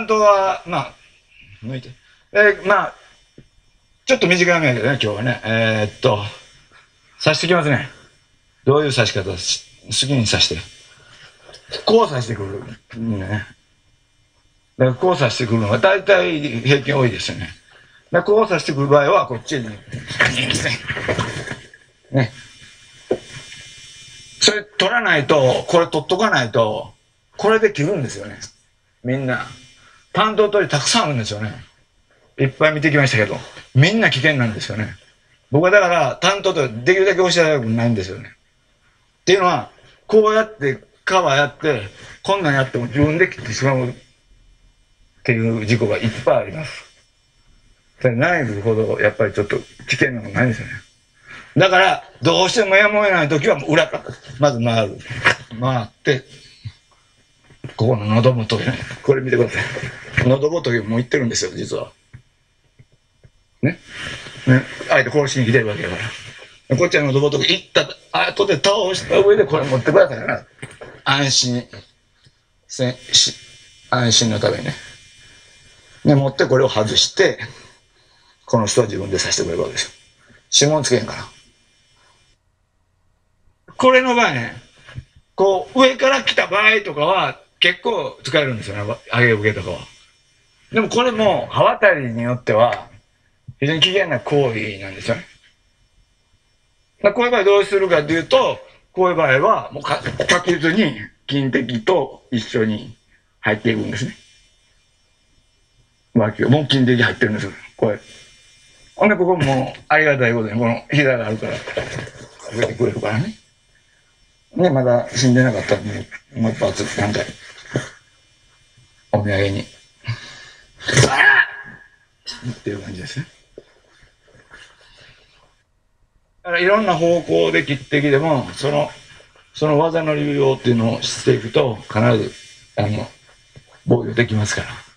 当は、まあ、抜いて。まあ、ちょっと短めやけどね、今日はね。刺してきますね。どういう刺し方好きに刺して。こう刺してくる。ね。だからこう刺してくるのが大体平均多いですよね。だからこう刺してくる場合は、こっちに。ね。それ取らないと、これ取っとかないと、これで切るんですよね。みんな。担当取りたくさんあるんですよね。いっぱい見てきましたけど、みんな危険なんですよね。僕はだから担当取りできるだけ教えたくないんですよね。っていうのは、こうやって、皮やって、こんなんやっても自分で切ってしまうっていう事故がいっぱいあります。ナイフほどやっぱりちょっと危険なのないんですよね。だから、どうしてもやむを得ないときは裏から、まず回る。回って、ここの喉元ね、これ見てください。喉元もいってるんですよ、実は。ね。ね。あえて殺しに来てるわけだから。こっちは喉元行った後で倒した上でこれ持ってくださいから、安心のためにね。で、持ってこれを外して、この人は自分で刺してくれるわけですよ。指紋つけへんから。これの場合ね、こう、上から来た場合とかは結構使えるんですよね、上げ受けとかは。でもこれも刃渡りによっては非常に危険な行為なんですよね。こういう場合どうするかというと、こういう場合はもう確実に金敵と一緒に入っていくんですね。脇を、もう金敵入ってるんですよ、これ。ほんでここもありがたいことにこの膝があるから、上げてくれるからね。ね、まだ死んでなかったんで、もう一発、なんか、お土産に。っていう感じですね。だからいろんな方向で切ってきても、その技の流用っていうのを知っていくと、必ず、防御できますから。